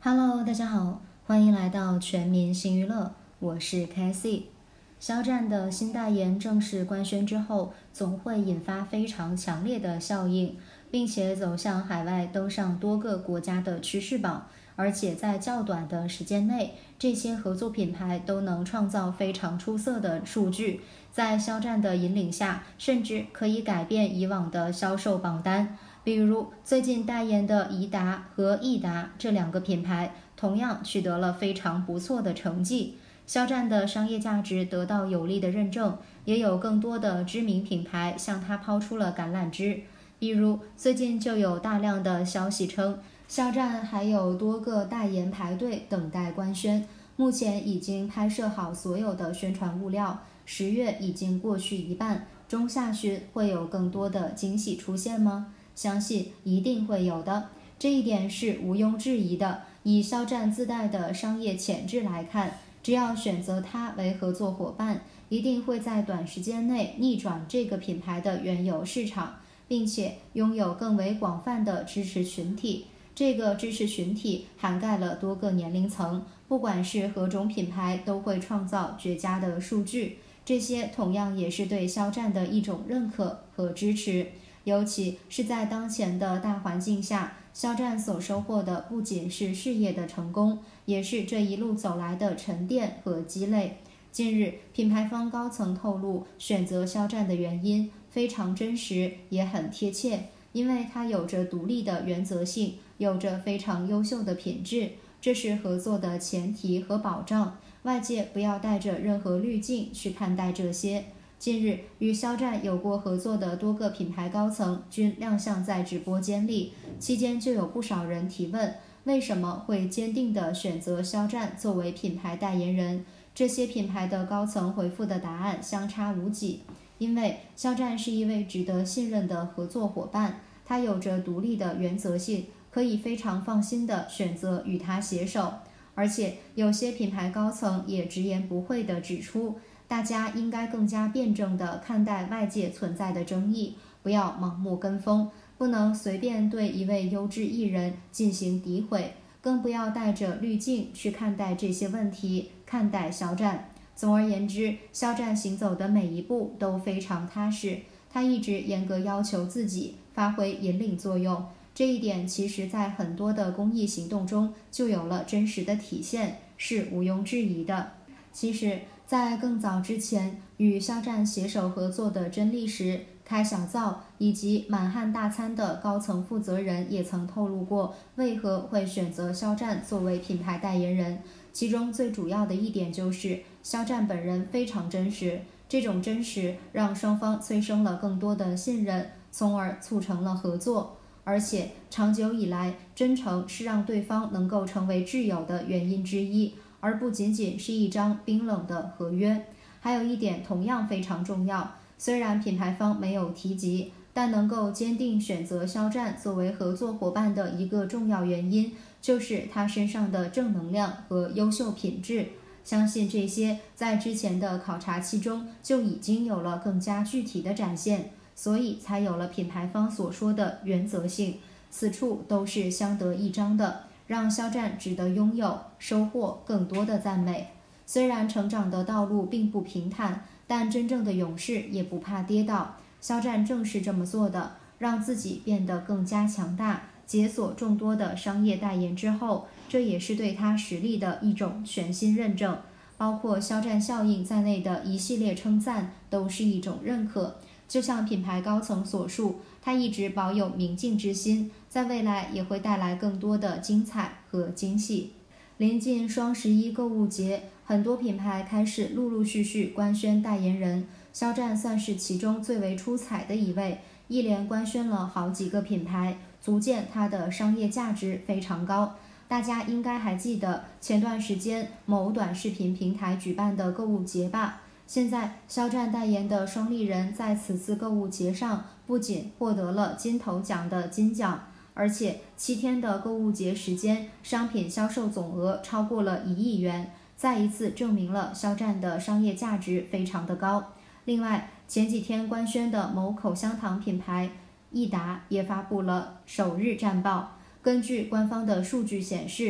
Hello，大家好，欢迎来到全民新娱乐，我是 Cassie。肖战的新代言正式官宣之后，总会引发非常强烈的效应，并且走向海外登上多个国家的趋势榜，而且在较短的时间内，这些合作品牌都能创造非常出色的数据，在肖战的引领下，甚至可以改变以往的销售榜单。比如最近代言的宜达和益达这两个品牌，同样取得了非常不错的成绩。肖战的商业价值得到有力的认证，也有更多的知名品牌向他抛出了橄榄枝。比如最近就有大量的消息称，肖战还有多个代言排队等待官宣，目前已经拍摄好所有的宣传物料，10月已经过去一半，中下旬会有更多的惊喜出现吗？相信一定会有的，这一点是毋庸置疑的。以肖战自带的商业潜质来看，只要选择他为合作伙伴，一定会在短时间内逆转这个品牌的原有市场，并且拥有更为广泛的支持群体。这个支持群体涵盖了多个年龄层，不管是何种品牌都会创造绝佳的数据，这些同样也是对肖战的一种认可和支持。尤其是在当前的大环境下，肖战所收获的不仅是事业的成功，也是这一路走来的沉淀和积累。近日，品牌方高层透露，选择肖战的原因非常真实，也很贴切，因为他有着独立的原则性，有着非常优秀的品质，这是合作的前提和保障。外界不要带着任何滤镜去看待这些。近日，与肖战有过合作的多个品牌高层均亮相在直播间里，期间就有不少人提问，为什么会坚定地选择肖战作为品牌代言人？这些品牌的高层回复的答案相差无几，因为肖战是一位值得信任的合作伙伴，他有着独立的原则性，可以非常放心地选择与他携手。而且有些品牌高层也直言不讳地指出，大家应该更加辩证地看待外界存在的争议，不要盲目跟风，不能随便对一位优质艺人进行诋毁，更不要带着滤镜去看待这些问题，看待肖战。总而言之，肖战行走的每一步都非常踏实，他一直严格要求自己，发挥引领作用。这一点其实在很多的公益行动中就有了真实的体现，是毋庸置疑的。其实在更早之前，与肖战携手合作的真力时、开小灶以及满汉大餐的高层负责人也曾透露过为何会选择肖战作为品牌代言人，其中最主要的一点就是肖战本人非常真实，这种真实让双方催生了更多的信任，从而促成了合作。而且长久以来，真诚是让对方能够成为挚友的原因之一，而不仅仅是一张冰冷的合约。还有一点同样非常重要，虽然品牌方没有提及，但能够坚定选择肖战作为合作伙伴的一个重要原因，就是他身上的正能量和优秀品质。相信这些在之前的考察期中就已经有了更加具体的展现，所以才有了品牌方所说的原则性，此处都是相得益彰的，让肖战值得拥有，收获更多的赞美。虽然成长的道路并不平坦，但真正的勇士也不怕跌倒，肖战正是这么做的，让自己变得更加强大，解锁众多的商业代言之后，这也是对他实力的一种全新认证，包括肖战效应在内的一系列称赞都是一种认可。就像品牌高层所述，他一直保有明镜之心，在未来也会带来更多的精彩和惊喜。临近双11购物节，很多品牌开始陆陆续续官宣代言人，肖战算是其中最为出彩的一位，一连官宣了好几个品牌，足见他的商业价值非常高。大家应该还记得前段时间某短视频平台举办的购物节吧？现在肖战代言的双立人在此次购物节上不仅获得了金头奖的金奖，而且7天的购物节时间，商品销售总额超过了1亿元，再一次证明了肖战的商业价值非常的高。另外，前几天官宣的某口香糖品牌益达也发布了首日战报，根据官方的数据显示，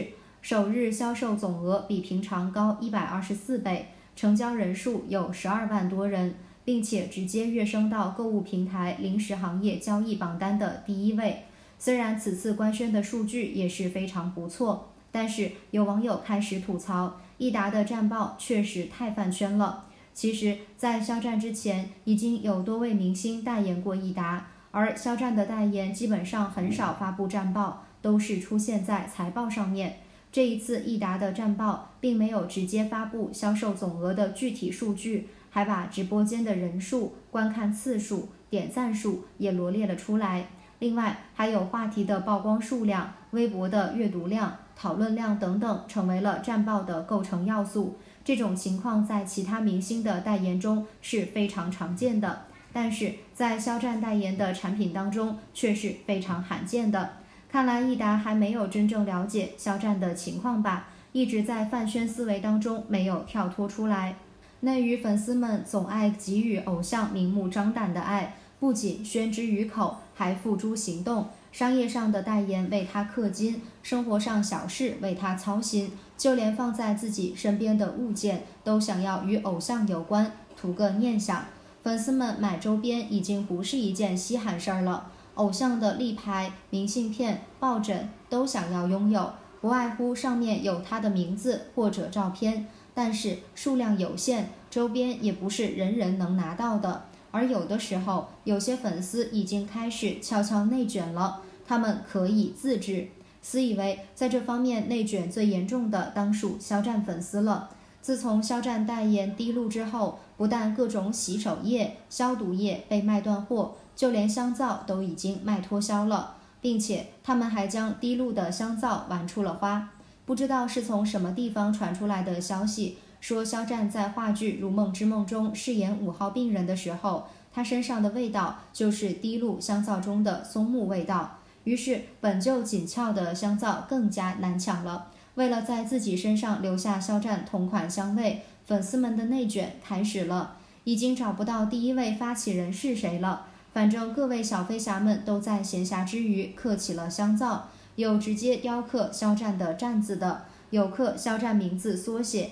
首日销售总额比平常高124倍，成交人数有12万多人，并且直接跃升到购物平台零食行业交易榜单的第1位。虽然此次官宣的数据也是非常不错，但是有网友开始吐槽，益达的战报确实太饭圈了。其实，在肖战之前，已经有多位明星代言过益达，而肖战的代言基本上很少发布战报，都是出现在财报上面。这一次益达的战报并没有直接发布销售总额的具体数据，还把直播间的人数、观看次数、点赞数也罗列了出来。另外，还有话题的曝光数量、微博的阅读量、讨论量等等，成为了战报的构成要素。这种情况在其他明星的代言中是非常常见的，但是在肖战代言的产品当中却是非常罕见的。看来益达还没有真正了解肖战的情况吧，一直在饭圈思维当中没有跳脱出来。内娱粉丝们总爱给予偶像明目张胆的爱，不仅宣之于口，还付诸行动。商业上的代言为他氪金，生活上小事为他操心，就连放在自己身边的物件都想要与偶像有关，图个念想。粉丝们买周边已经不是一件稀罕事儿了，偶像的立牌、明信片、抱枕都想要拥有，不外乎上面有他的名字或者照片，但是数量有限，周边也不是人人能拿到的。而有的时候，有些粉丝已经开始悄悄内卷了，他们可以自制。私以为在这方面内卷最严重的当属肖战粉丝了。自从肖战代言滴露之后，不但各种洗手液、消毒液被卖断货，就连香皂都已经卖脱销了，并且他们还将滴露的香皂玩出了花。不知道是从什么地方传出来的消息，说肖战在话剧《如梦之梦》中饰演5号病人的时候，他身上的味道就是滴露香皂中的松木味道，于是本就紧俏的香皂更加难抢了。为了在自己身上留下肖战同款香味，粉丝们的内卷开始了。已经找不到第一位发起人是谁了，反正各位小飞侠们都在闲暇之余刻起了香皂，有直接雕刻肖战的战字的，有刻肖战名字缩写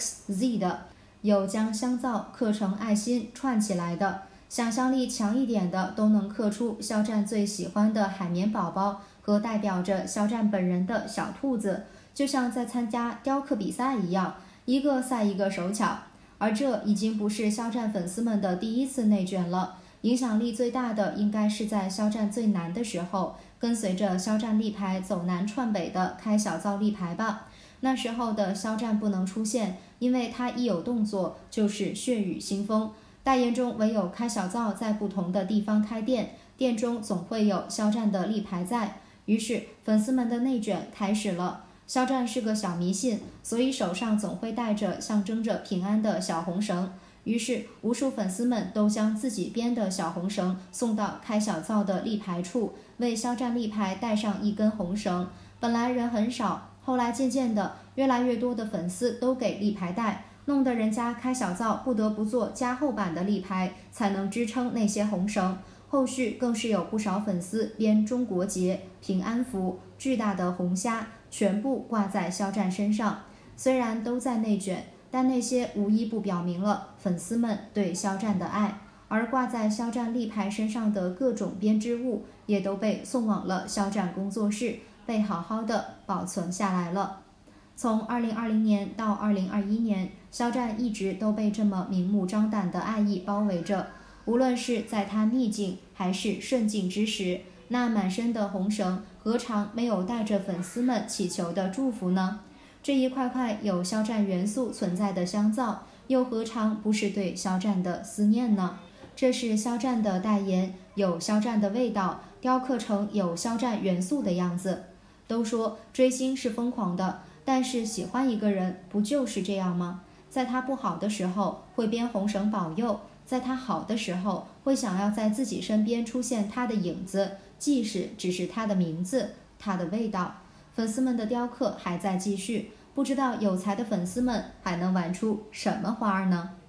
XZ 的，有将香皂刻成爱心串起来的，想象力强一点的都能刻出肖战最喜欢的海绵宝宝和代表着肖战本人的小兔子，就像在参加雕刻比赛一样，一个赛一个手巧。而这已经不是肖战粉丝们的第一次内卷了，影响力最大的应该是在肖战最难的时候，跟随着肖战立牌走南串北的开小灶立牌吧。那时候的肖战不能出现，因为他一有动作就是血雨腥风。代言中唯有开小灶在不同的地方开店，店中总会有肖战的立牌在，于是粉丝们的内卷开始了。肖战是个小迷信，所以手上总会带着象征着平安的小红绳，于是无数粉丝们都将自己编的小红绳送到开小灶的立牌处，为肖战立牌带上一根红绳。本来人很少，后来渐渐的越来越多的粉丝都给立牌带，弄得人家开小灶不得不做加厚版的立牌，才能支撑那些红绳。后续更是有不少粉丝编中国结、平安符、巨大的红虾，全部挂在肖战身上。虽然都在内卷，但那些无一不表明了粉丝们对肖战的爱。而挂在肖战立牌身上的各种编织物，也都被送往了肖战工作室，被好好的保存下来了。从2020年到2021年，肖战一直都被这么明目张胆的爱意包围着。无论是在他逆境还是顺境之时，那满身的红绳何尝没有带着粉丝们祈求的祝福呢？这一块块有肖战元素存在的香皂，又何尝不是对肖战的思念呢？这是肖战的代言，有肖战的味道，雕刻成有肖战元素的样子。都说追星是疯狂的，但是喜欢一个人不就是这样吗？在他不好的时候会编红绳保佑，在他好的时候会想要在自己身边出现他的影子，即使只是他的名字、他的味道。粉丝们的雕刻还在继续，不知道有才的粉丝们还能玩出什么花儿呢？